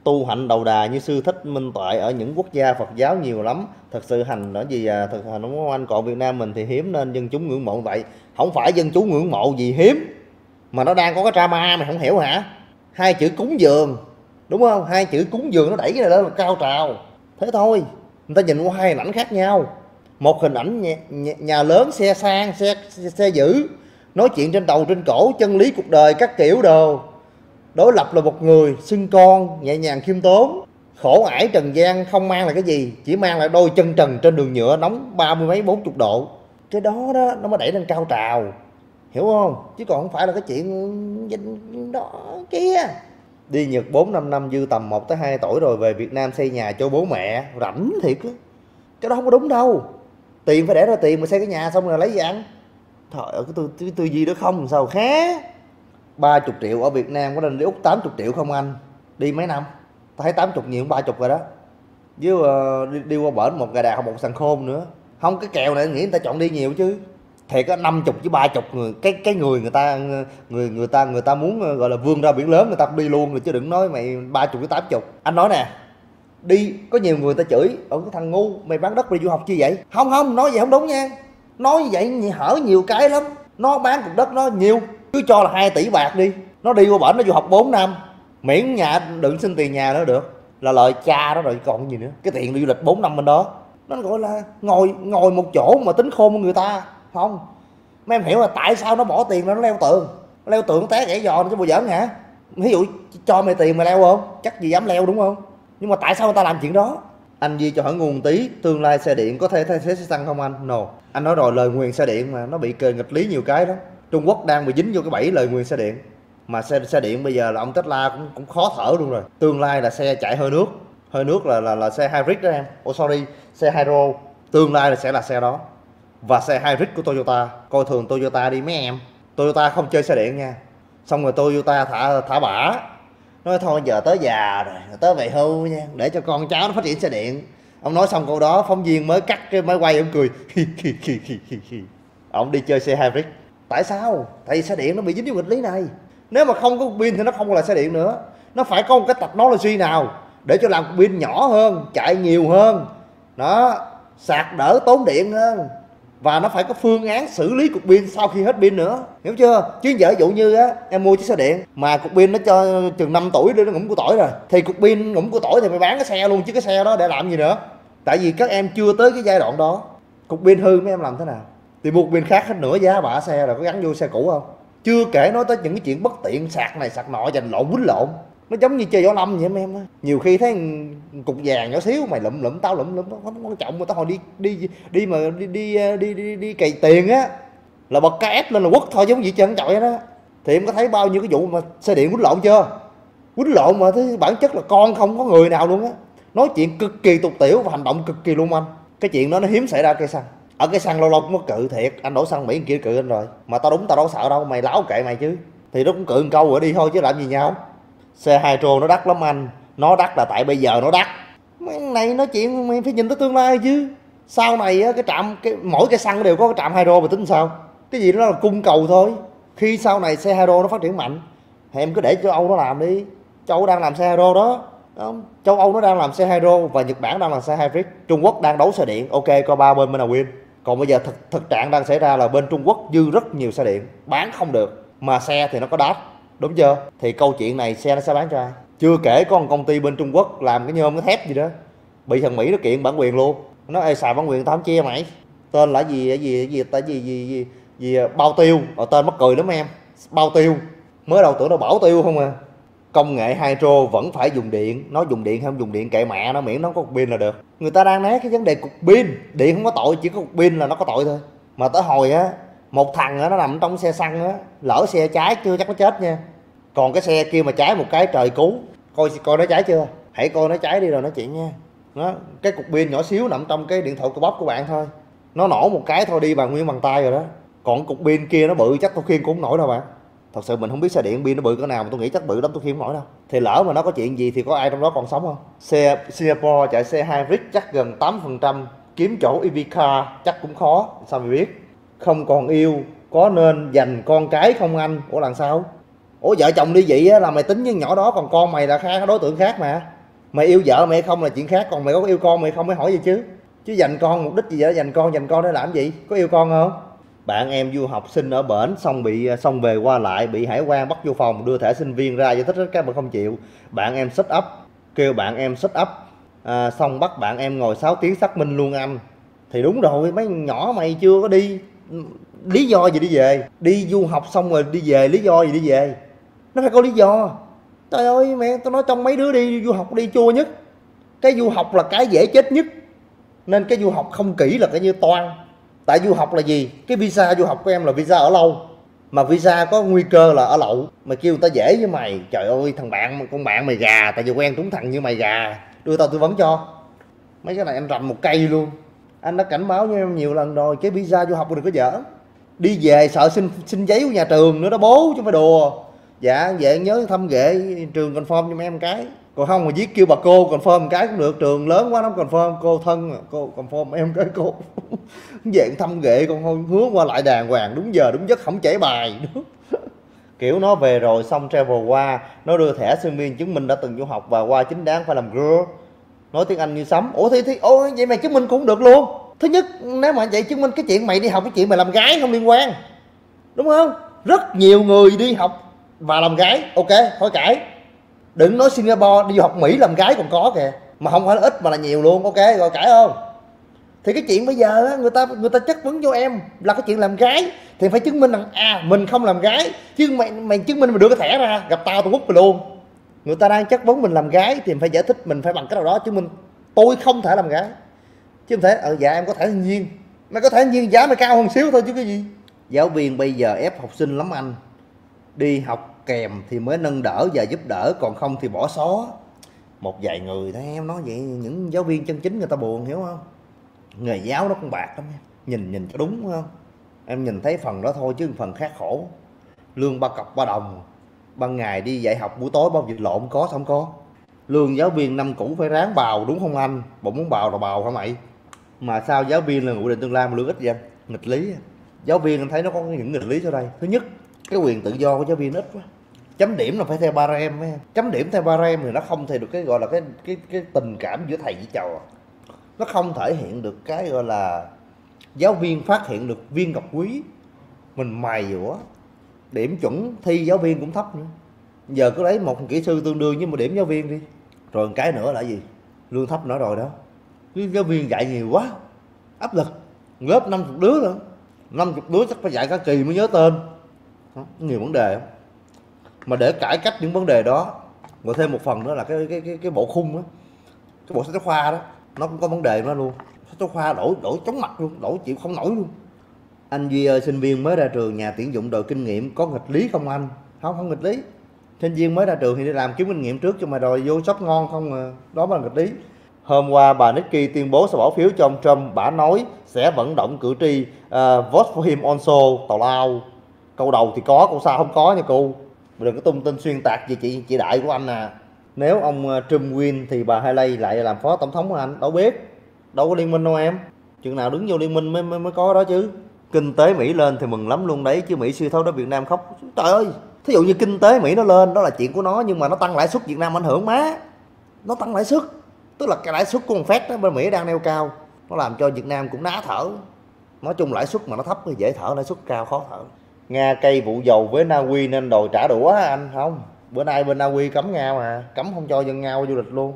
tu hạnh đầu đà như sư Thích Minh Tuệ ở những quốc gia Phật giáo nhiều lắm. Thật sự hành ở gì thực hành đúng không anh? Còn Việt Nam mình thì hiếm nên dân chúng ngưỡng mộ vậy. Không phải dân chúng ngưỡng mộ gì hiếm, mà nó đang có cái drama mày không hiểu hả? Hai chữ cúng dường, đúng không? Hai chữ cúng dường nó đẩy cái này lên là cao trào. Thế thôi, người ta nhìn qua hai hình ảnh khác nhau. Một hình ảnh nhà lớn, xe sang, xe dữ, nói chuyện trên đầu trên cổ, chân lý cuộc đời các kiểu đồ. Đối lập là một người xưng con, nhẹ nhàng khiêm tốn, khổ ải trần gian không mang lại cái gì, chỉ mang lại đôi chân trần trên đường nhựa nóng 30 mấy 40 độ. Cái đó đó nó mới đẩy lên cao trào, hiểu không? Chứ còn không phải là cái chuyện đó kia. Đi Nhật 4-5 năm dư tầm 1 tới 2 tuổi rồi về Việt Nam xây nhà cho bố mẹ, rảnh thiệt á. Cái đó không có đúng đâu. Tiền phải để ra tiền mà xây cái nhà xong rồi lấy gì ăn. Trời ơi, cái tư duy đó không sao khác. 30 triệu ở Việt Nam có nên đi Úc 80 triệu không anh? Đi mấy năm? Ta thấy 80 nhiều hơn 30 rồi đó. Với đi qua bển một gà đào một sàn khôn nữa. Không, cái kèo này nghĩ người ta chọn đi nhiều chứ. Thiệt á, 50 với 30 người, cái người người ta muốn gọi là vươn ra biển lớn người ta cũng đi luôn rồi, chứ đừng nói mày 30 với 80. Anh nói nè, đi có nhiều người ta chửi ở cái thằng ngu mày bán đất đi du học chi vậy? Không, nói vậy không đúng nha. Nói như vậy hở nhiều cái lắm. Nó bán cục đất nó nhiều, cứ cho là 2 tỷ bạc đi, nó đi qua bển nó du học 4 năm, miễn nhà đừng xin tiền nhà nữa được là lời cha đó rồi còn gì nữa. Cái tiền đi du lịch 4 năm bên đó nó gọi là ngồi một chỗ mà tính khôn của người ta. Không, mấy em hiểu là tại sao nó bỏ tiền nó leo tường, nó té gãy giò nó chứ bộ giỡn hả? Ví dụ cho mày tiền mày leo không? Chắc gì dám leo đúng không? Nhưng mà tại sao người ta làm chuyện đó? Anh Duy cho hỏi nguồn tí, tương lai xe điện có thể thay thế xe xăng không anh? No. Anh nói rồi, lời nguyền xe điện mà nó bị nghịch lý nhiều cái đó. Trung Quốc đang bị dính vô cái bẫy lời nguyền xe điện. Mà xe điện bây giờ là ông Tesla cũng khó thở luôn rồi. Tương lai là xe chạy hơi nước. Hơi nước là xe hybrid đó em. Xe hydro. Tương lai là sẽ là xe đó. Và xe hybrid của Toyota. Coi thường Toyota đi mấy em. Toyota không chơi xe điện nha. Xong rồi Toyota thả bả. Nói thôi giờ tới già rồi, tới về hưu nha, để cho con cháu nó phát triển xe điện. Ông nói xong câu đó, phóng viên mới cắt cái máy quay, ông cười. Ông đi chơi xe hybrid. Tại sao? Tại vì xe điện nó bị dính vô nghịch lý này. Nếu mà không có cục pin thì nó không là xe điện nữa. Nó phải có một cái technology nào để cho làm cục pin nhỏ hơn, chạy nhiều hơn, nó sạc đỡ tốn điện hơn, và nó phải có phương án xử lý cục pin sau khi hết pin nữa, hiểu chưa? Chứ giả dụ như á em mua chiếc xe điện mà cục pin nó cho chừng 5 tuổi để nó ngủm củ tỏi rồi, thì cục pin ngủm củ tỏi thì mày bán cái xe luôn chứ cái xe đó để làm gì nữa. Tại vì các em chưa tới cái giai đoạn đó. Cục pin hư mấy em làm thế nào? Thì mua cục pin khác hết nửa giá bả xe rồi, có gắn vô xe cũ không? Chưa kể nói tới những cái chuyện bất tiện, sạc này sạc nọ dành lộn quýnh lộn. Nó giống như chơi võ lâm vậy em á. Nhiều khi thấy cục vàng nhỏ xíu mày lụm tao lụm không quan trọng, mà tao hồi đi cày tiền á là bật cái ép lên là quất thôi, giống gì trơn trọi đó. Thì em có thấy bao nhiêu cái vụ mà xe điện quýnh lộn chưa? Quýnh lộn mà thế bản chất là con không có người nào luôn á. Nói chuyện cực kỳ tục tiểu và hành động cực kỳ luôn anh. Cái chuyện đó nó hiếm xảy ra cây xăng. Ở cây xăng lâu lâu cũng có cự thiệt, anh đổ xăng Mỹ kia cự anh rồi, mà tao đúng tao đâu sợ đâu, mày láo kệ mày chứ. Thì nó cũng cự một câu rồi đi thôi chứ làm gì nhau. Xe hydro nó đắt lắm anh. Nó đắt là tại bây giờ nó đắt. Mấy này nói chuyện mày phải nhìn tới tương lai chứ. Sau này á, mỗi cái xăng đều có cái trạm hydro, mà tính sao? Cái gì đó là cung cầu thôi. Khi sau này xe hydro nó phát triển mạnh thì em cứ để châu Âu nó làm đi. Châu Âu đang làm xe hydro đó. Châu Âu nó đang làm xe hydro và Nhật Bản đang làm xe hybrid. Trung Quốc đang đấu xe điện. Ok, coi ba bên nào win. Còn bây giờ thực trạng đang xảy ra là bên Trung Quốc dư rất nhiều xe điện, bán không được, mà xe thì nó có đắt, đúng chưa? Thì câu chuyện này xe nó sẽ bán cho ai? Chưa kể có một công ty bên Trung Quốc làm cái nhôm cái thép gì đó, bị thằng Mỹ nó kiện bản quyền luôn. Nó ê xài bản quyền tao không chia mày. Tên là gì bao tiêu. Tên mắc cười lắm em. Bao tiêu. Mới đầu tưởng nó bảo tiêu không à. Công nghệ hydro vẫn phải dùng điện. Nó dùng điện hay không dùng điện kệ mẹ nó, miễn nó có cục pin là được. Người ta đang né cái vấn đề cục pin. Điện không có tội, chỉ có cục pin là nó có tội thôi. Mà tới hồi á, một thằng á, nó nằm trong xe xăng á, lỡ xe cháy chưa chắc nó chết nha. Còn cái xe kia mà cháy một cái trời cứu. Coi nó cháy chưa? Hãy coi nó cháy đi rồi nói chuyện nha. Đó, cái cục pin nhỏ xíu nằm trong cái điện thoại của bóp của bạn thôi. Nó nổ một cái thôi đi nguyên bàn tay rồi đó. Còn cục pin kia nó bự chắc tôi khiêng cũng không nổi đâu bạn. Thật sự mình không biết xe điện pin nó bự cỡ nào, mà tôi nghĩ chắc bự lắm tôi khiêng không nổi đâu. Thì lỡ mà nó có chuyện gì thì có ai trong đó còn sống không? Xe Singapore chạy xe hybrid chắc gần 8%, kiếm chỗ EV car chắc cũng khó. Sao mày biết? Không còn yêu, có nên dành con cái không anh? Ủa làm sao? Ủa vợ chồng đi vậy á là mày tính với nhỏ đó, còn con mày là khác, đối tượng khác mà. Mày yêu vợ mày không là chuyện khác, còn mày có yêu con mày không mới hỏi gì chứ. Chứ dành con mục đích gì vậy? Dành con để làm gì? Có yêu con không? Bạn em du học sinh ở bển xong về qua lại bị hải quan bắt vô phòng, đưa thẻ sinh viên ra giải thích hết các bạn không chịu. Bạn em set up, kêu bạn em set up, xong bắt bạn em ngồi 6 tiếng xác minh luôn anh. Thì đúng rồi, mấy nhỏ mày chưa có đi, lý do gì đi về? Đi du học xong rồi đi về, lý do gì đi về? Nó phải có lý do. Trời ơi mẹ, tôi nói trong mấy đứa đi du học đi chua nhất. Cái du học là cái dễ chết nhất, nên cái du học không kỹ là cái như toan. Tại du học là gì? Cái visa du học của em là visa ở lâu, mà visa có nguy cơ là ở lậu. Mày kêu người ta dễ với mày, trời ơi con bạn mày gà, tại vì quen trúng thằng như mày gà, đưa tao tư vấn cho. Mấy cái này anh rành một cây luôn. Anh đã cảnh báo với em nhiều lần rồi, cái visa du học đừng có dở. Đi về sợ xin giấy của nhà trường nữa đó bố, chứ không phải đùa. Dạ về nhớ thăm ghệ trường confirm cho em cái, còn không mà viết kêu bà cô confirm một cái cũng được, trường lớn quá nó confirm. Cô thân cô confirm em cái cô về thăm ghệ con thôi, hướng qua lại đàng hoàng đúng giờ đúng giấc, không chảy bài. Kiểu nó về rồi xong travel qua, nó đưa thẻ sinh viên chứng minh đã từng du học và qua chính đáng phải làm girl, nói tiếng Anh như sấm. Ủa thì ôi vậy mày chứng minh cũng được luôn. Thứ nhất nếu mà vậy chứng minh cái chuyện mày đi học, cái chuyện mày làm gái không liên quan, đúng không? Rất nhiều người đi học và làm gái, ok khỏi cãi. Đừng nói Singapore đi du học Mỹ làm gái còn có kìa, mà không phải là ít mà là nhiều luôn, ok rồi cãi không? Thì cái chuyện bây giờ á, người ta chất vấn cho em là cái chuyện làm gái thì phải chứng minh rằng mình không làm gái, chứ mày chứng minh mày đưa cái thẻ ra gặp tao quất mày luôn. Người ta đang chất vấn mình làm gái thì mình phải giải thích, mình phải bằng cái nào đó chứng minh tôi không thể làm gái, chứ không thể dạ em có thể thiên nhiên. Mày có thể thiên nhiên giá mày cao hơn xíu thôi chứ cái gì. Giáo viên bây giờ ép học sinh lắm anh, đi học kèm thì mới nâng đỡ và giúp đỡ, còn không thì bỏ xó. Một vài người thấy em nói vậy, những giáo viên chân chính người ta buồn, hiểu không? Nghề giáo nó cũng bạc lắm em, nhìn cho đúng không? Em nhìn thấy phần đó thôi chứ phần khác khổ. Lương 3 cọc 3 đồng, ban ngày đi dạy học, buổi tối bao vịt lộn có không có. Lương giáo viên năm cũ phải ráng bào đúng không anh? Bộ muốn bào là bào hả mày? Mà sao giáo viên là ngụ định tương lai mà lương ít vậy? Nghịch lý. Giáo viên anh thấy nó có những nghịch lý sau đây. Thứ nhất, cái quyền tự do của giáo viên ít quá. Chấm điểm là phải theo barem em. Chấm điểm theo barem thì nó không thể được cái gọi là cái tình cảm giữa thầy với trò. Nó không thể hiện được cái gọi là giáo viên phát hiện được viên ngọc quý. Mình mày dũa. Điểm chuẩn thi giáo viên cũng thấp nữa. Giờ cứ lấy một kỹ sư tương đương với một điểm giáo viên đi. Rồi cái nữa là gì? Lương thấp nữa rồi đó. Cái giáo viên dạy nhiều quá, áp lực. Lớp 50 đứa nữa, 50 đứa chắc phải dạy cả kỳ mới nhớ tên. Nhiều vấn đề. Mà để cải cách những vấn đề đó, rồi thêm một phần nữa là cái bộ khung á, cái bộ sách giáo khoa đó, nó cũng có vấn đề đó luôn. Sách giáo khoa đổi chóng mặt luôn, đổi chịu không nổi luôn. Anh Duy ơi, sinh viên mới ra trường, nhà tuyển dụng đòi kinh nghiệm, có nghịch lý không anh? Không nghịch lý. Sinh viên mới ra trường thì đi làm kiếm kinh nghiệm trước, cho mà đòi vô shop ngon không à, đó mới là nghịch lý. Hôm qua bà Nikki tuyên bố sẽ bỏ phiếu cho ông Trump, bà nói sẽ vận động cử tri vote for him also, tào lao. Câu đầu thì có, câu sau không có nha cô. Đừng có tung tin xuyên tạc về chị đại của anh à. Nếu ông Trump win thì bà Haley lại làm phó tổng thống của anh, đâu biết. Đâu có liên minh đâu em. Chừng nào đứng vô liên minh mới có đó chứ. Kinh tế Mỹ lên thì mừng lắm luôn đấy, chứ Mỹ suy thoái đó Việt Nam khóc. Trời ơi, thí dụ như kinh tế Mỹ nó lên đó là chuyện của nó, nhưng mà nó tăng lãi suất Việt Nam ảnh hưởng má. Nó tăng lãi suất, tức là cái lãi suất của con Fed đó bên Mỹ đang neo cao, nó làm cho Việt Nam cũng ná thở. Nói chung lãi suất mà nó thấp thì dễ thở, lãi suất cao khó thở. Nga cây vụ dầu với Na Uy nên đòi trả đũa anh. Không, bữa nay bên Na Uy cấm Nga mà, cấm không cho dân Nga qua du lịch luôn.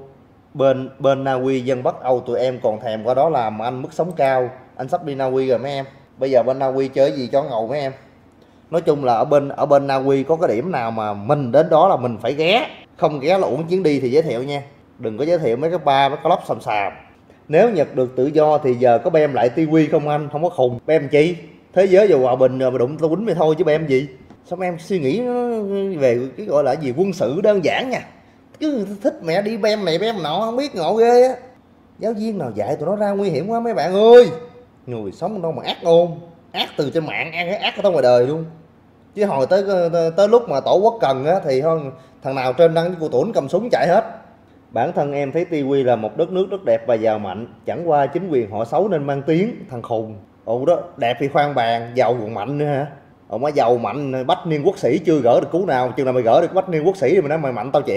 Bên Na Uy dân Bắc Âu tụi em còn thèm qua đó làm mà anh mức sống cao. Anh sắp đi Na Uy rồi mấy em. Bây giờ bên Na Uy chơi gì cho ngầu mấy em. Nói chung là ở bên Na Uy có cái điểm nào mà mình đến đó là mình phải ghé, không ghé là uổng chuyến đi thì giới thiệu nha. Đừng có giới thiệu mấy cái bar, mấy cái club xàm xàm. Nếu Nhật được tự do thì giờ có bem lại tivi không anh? Không có khùng. Bem chi? Thế giới giờ hòa bình rồi mà đụng tao quýnh mày thôi chứ bem gì? Sao em suy nghĩ về cái gọi là gì quân sự đơn giản nha. Cứ thích mẹ đi bem này bem nọ không biết ngộ ghê á. Giáo viên nào dạy tụi nó ra nguy hiểm quá mấy bạn ơi. Người sống đâu mà ác ôn. Ác từ trên mạng, ác ở ngoài đời luôn. Chứ hồi tới lúc mà tổ quốc cần á thì thôi thằng nào trên đăng với cô Tuấn cầm súng chạy hết. Bản thân em thấy Tiwi là một đất nước rất đẹp và giàu mạnh, chẳng qua chính quyền họ xấu nên mang tiếng, thằng khùng. Ồ đó, đẹp thì khoan bàn, giàu còn mạnh nữa hả? Ồ má giàu mạnh, bách niên quốc sĩ chưa gỡ được cú nào, chừng nào mày gỡ được bách niên quốc sĩ thì mày nói mày mạnh tao chịu.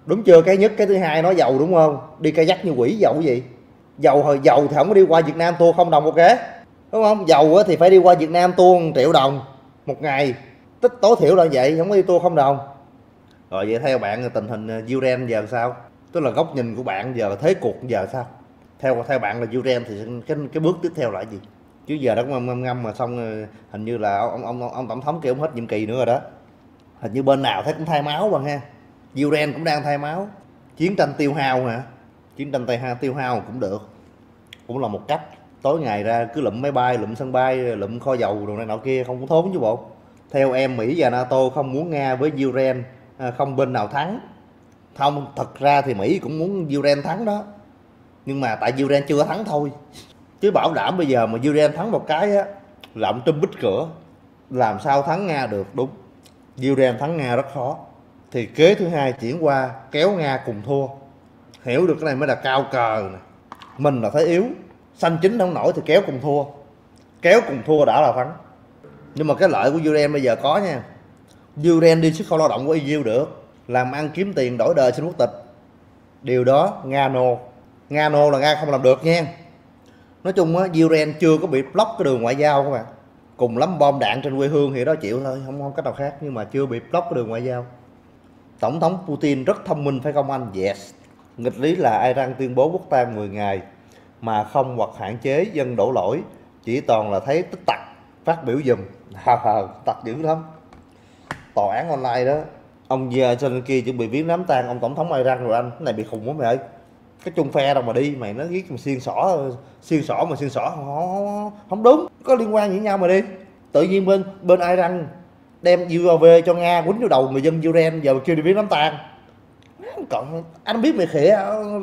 Đúng chưa? Cái nhất. Cái thứ hai nói giàu đúng không? Đi cây dắt như quỷ giàu cái gì? Giàu thì không có đi qua Việt Nam tour 0 đồng ok, đúng không? Giàu thì phải đi qua Việt Nam tour 1 triệu đồng một ngày, tích tối thiểu là vậy, không có đi tour 0 đồng. Rồi vậy theo bạn tình hình Uren giờ sao? Tức là góc nhìn của bạn giờ thế cuộc giờ sao? Theo bạn là Uren thì cái bước tiếp theo là gì? Chứ giờ đó cũng ngâm mà xong hình như là ông tổng thống kêu ông hết nhiệm kỳ nữa rồi đó. Hình như bên nào thấy cũng thay máu bạn ha. Uren cũng đang thay máu. Chiến tranh tiêu hao hả? Chiến tranh tiêu hao cũng được, cũng là một cách. Tối ngày ra cứ lụm máy bay, lụm sân bay, lụm kho dầu đồ này nọ kia, không có thốn chứ bộ. Theo em, Mỹ và NATO không muốn Nga với Ukraine không bên nào thắng. Không, thật ra thì Mỹ cũng muốn Ukraine thắng đó, nhưng mà tại Ukraine chưa thắng thôi. Chứ bảo đảm bây giờ mà Ukraine thắng một cái á là ông Trump bít cửa, làm sao thắng Nga được. Đúng, Ukraine thắng Nga rất khó. Thì kế thứ hai chuyển qua kéo Nga cùng thua. Hiểu được cái này mới là cao cờ nè. Mình là thấy yếu, xanh chín không nổi thì kéo cùng thua. Kéo cùng thua đã là thắng. Nhưng mà cái lợi của Ukraine bây giờ có nha. Ukraine đi xuất khẩu lao động của EU được, làm ăn kiếm tiền đổi đời xin quốc tịch. Điều đó Nga no. Nga no là Nga không làm được nha. Nói chung á, Ukraine chưa có bị block cái đường ngoại giao các bạn. Cùng lắm bom đạn trên quê hương thì đó chịu thôi, không cách nào khác, nhưng mà chưa bị block cái đường ngoại giao. Tổng thống Putin rất thông minh phải không anh? Yes. Nghịch lý là Iran tuyên bố quốc tang 10 ngày mà không hoặc hạn chế dân đổ lỗi, chỉ toàn là thấy tích tặc phát biểu giùm. Tặc dữ lắm. Tòa án online đó. Ông Zelensky chuẩn bị viếng đám tang ông tổng thống Iran rồi anh. Cái này bị khùng quá mày ơi. Cái chung phe đâu mà đi, mày nó viết mà xiên xỏ không đúng, có liên quan gì với nhau mà đi. Tự nhiên bên Iran đem UAV cho Nga quýnh vô đầu người dân Ukraine, giờ kêu đi viếng đám tang. Còn anh biết mày khịa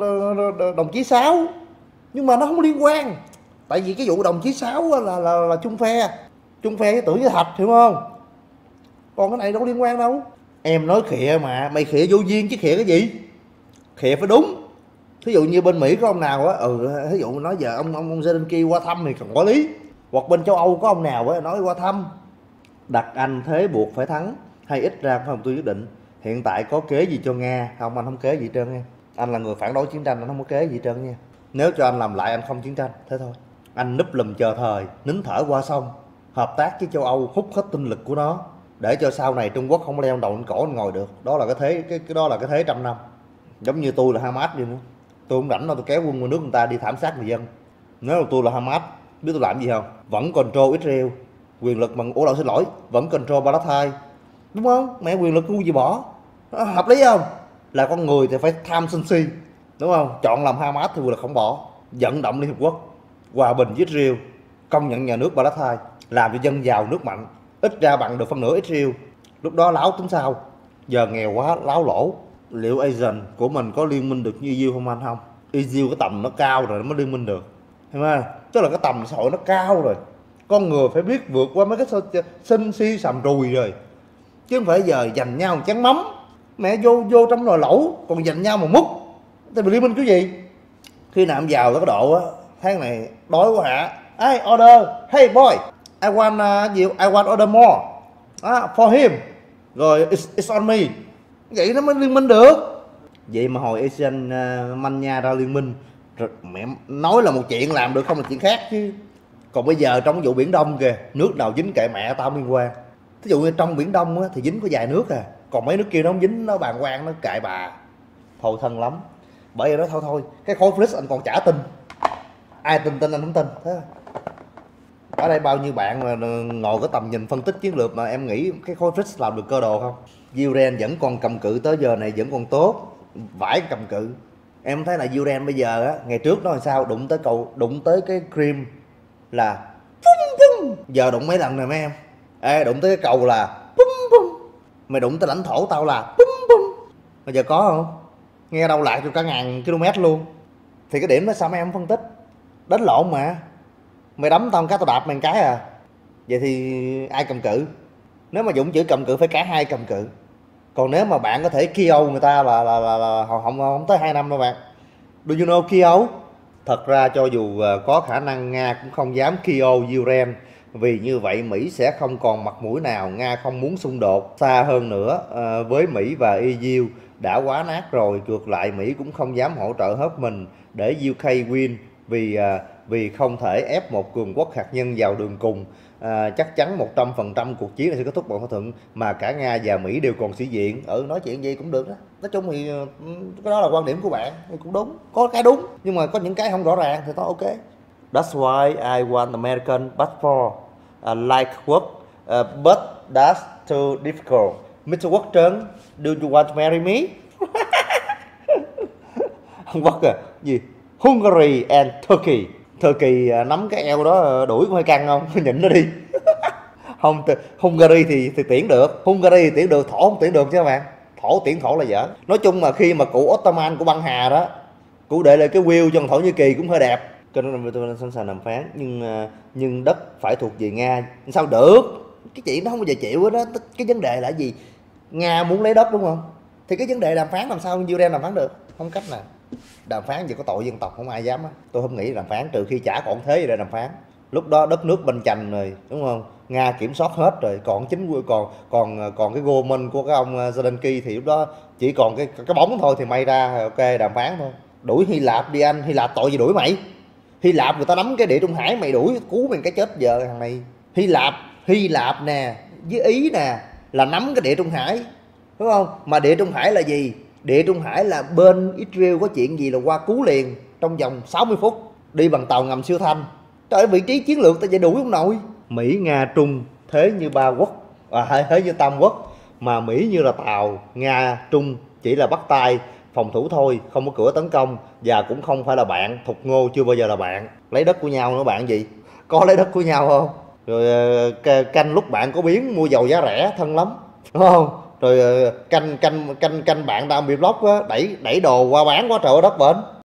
đồng chí Sáu, nhưng mà nó không liên quan. Tại vì cái vụ đồng chí Sáu là chung phe với Tưởng với Thạch, hiểu không? Còn cái này đâu có liên quan đâu. Em nói khịa mà, mày khịa vô duyên chứ khịa cái gì? Khịa phải đúng. Thí dụ như bên Mỹ có ông nào á, thí dụ nói giờ ông Zelensky qua thăm thì còn có lý. Hoặc bên châu Âu có ông nào á nói qua thăm. Đặt Anh thế buộc phải thắng hay ít ra không tôi quyết định. Hiện tại có kế gì cho Nga không? Anh không kế gì hết trơn nha. Anh là người phản đối chiến tranh, anh không có kế gì hết trơn nha. Nếu cho anh làm lại anh không chiến tranh, thế thôi. Anh núp lùm chờ thời, nín thở qua sông, hợp tác với châu Âu hút hết tinh lực của nó, để cho sau này Trung Quốc không có leo đầu lên cổ ngồi được. Đó là cái thế, cái đó là cái thế trăm năm. Giống như tôi là Hamas vậy nữa. Tôi không rảnh đâu tôi kéo quân qua nước người ta đi thảm sát người dân. Nếu mà tôi là Hamas, biết tôi làm gì không? Vẫn control Israel, quyền lực bằng xin lỗi, vẫn control Palestine, đúng không? Mẹ quyền lực ngu gì bỏ, hợp lý không? Là con người thì phải tham sân si, đúng không? Chọn làm Hamas thì quyền lực không bỏ, vận động Liên Hợp Quốc hòa bình với Israel, công nhận nhà nước Palestine, làm cho dân giàu nước mạnh, ít ra bằng được phân nửa Israel. Lúc đó láo tính sao? Giờ nghèo quá láo lỗ. Liệu Asian của mình có liên minh được như Israel không anh? Không. Israel cái tầm nó cao rồi nó mới liên minh được, hiểu không? Tức là cái tầm xã hội nó cao rồi, con người phải biết vượt qua mấy cái sinh si sầm rùi rồi, chứ không phải giờ giành nhau một chén mắm, mẹ vô trong nồi lẩu còn giành nhau một múc thì bị liên minh cái gì? Khi nào em vào tới cái độ á, tháng này đói quá hả? Ai order, hey boy, I want order more for him, rồi it's on me, vậy nó mới liên minh được. Vậy mà hồi Asian Mania ra liên minh rồi, mẹ nói là một chuyện, làm được không là chuyện khác chứ. Còn bây giờ trong vụ Biển Đông kìa, nước nào dính kệ mẹ tao liên quan. Thí dụ như trong Biển Đông á, thì dính có vài nước à, còn mấy nước kia nó không dính, nó bàng quan, nó kệ bà. Thôi thân lắm. Bởi vậy đó thôi, cái khối Flix anh còn chả tin. Ai tin anh không tin. Thế ở đây bao nhiêu bạn mà ngồi cái tầm nhìn phân tích chiến lược mà em nghĩ cái khối Flix làm được cơ đồ không? Ukraine vẫn còn cầm cự tới giờ này vẫn còn tốt, vãi cầm cự. Em thấy là Ukraine bây giờ á, ngày trước nó làm sao, đụng tới cái Crimea là pum pum. Giờ đụng mấy lần rồi mấy em. Ê, đụng tới cái cầu là pum pum. Mày đụng tới lãnh thổ tao là pum pum. Bây giờ có không? Nghe đâu lạc cho cả ngàn km luôn. Thì cái điểm đó sao mấy em phân tích? Đánh lộn mà. Mày đấm tao một cái tao đạp mày một cái à. Vậy thì ai cầm cự? Nếu mà Dũng chữ cầm cự phải cả hai cầm cự. Còn nếu mà bạn có thể KO người ta là không tới 2 năm đâu bạn. Do you know KO? Thật ra cho dù có khả năng Nga cũng không dám KO Ukraine, Vì như vậy Mỹ sẽ không còn mặt mũi nào. Nga không muốn xung đột xa hơn nữa với Mỹ và EU, đã quá nát rồi. Ngược lại Mỹ cũng không dám hỗ trợ hết mình để UK win, vì không thể ép một cường quốc hạt nhân vào đường cùng. Chắc chắn 100% cuộc chiến này sẽ kết thúc bằng thỏa thuận mà cả Nga và Mỹ đều còn sĩ diện. Nói chuyện gì cũng được đó. Nói chung thì cái đó là quan điểm của bạn thì cũng đúng, có cái đúng nhưng mà có những cái không rõ ràng thì thôi ok. That's why I want American passport, like work, but that's too difficult. Mr. Quốc Trấn, do you want to marry me? Không Quốc à, gì? Hungary and Turkey. Turkey nắm cái eo đó đuổi cũng hơi căng không? Nhịn nó đi. Không, Hungary thì tiễn được, Hungary thì tiễn được, Thổ không tiễn được chứ các bạn. Thổ là dở. Nói chung mà khi mà cụ Ottoman của băng hà đó, cụ để lại cái wheel cho Thổ Nhĩ Kỳ cũng hơi đẹp. Cho nên là tôi sẵn sàng đàm phán, nhưng đất phải thuộc về Nga. Sao được? Cái chuyện đó không bao giờ chịu hết đó. Cái vấn đề là gì? Nga muốn lấy đất đúng không? Thì cái vấn đề đàm phán làm sao Israel đàm phán được? Không cách nào. Đàm phán gì có tội dân tộc không ai dám á. Tôi không nghĩ đàm phán trừ khi chả còn thế để đàm phán. Lúc đó đất nước banh chành rồi đúng không? Nga kiểm soát hết rồi, còn còn cái government của cái ông Zelensky thì lúc đó chỉ còn cái bóng thôi thì may ra ok đàm phán thôi. Đuổi Hy Lạp đi anh, Hy Lạp tội gì đuổi mày? Hy Lạp người ta nắm cái địa Trung Hải, mày đuổi cứu mày cái chết giờ thằng này. Hy Lạp nè với Ý nè là nắm cái địa Trung Hải đúng không? Mà địa Trung Hải là gì? Địa Trung Hải là bên Israel có chuyện gì là qua cứu liền trong vòng 60 phút đi bằng tàu ngầm siêu thanh. Trời ơi, vị trí chiến lược ta vậy đuổi không nổi. Mỹ Nga Trung thế như ba quốc, thế như tam quốc, mà Mỹ như là Tàu, Nga Trung chỉ là bắt tay phòng thủ thôi, không có cửa tấn công và cũng không phải là bạn. Thục Ngô chưa bao giờ là bạn. Lấy đất của nhau nữa bạn gì? Có lấy đất của nhau không? Rồi canh lúc bạn có biến mua dầu giá rẻ thân lắm đúng không? Rồi canh bạn đang bị block á, đẩy đồ qua bán quá trời đất bển.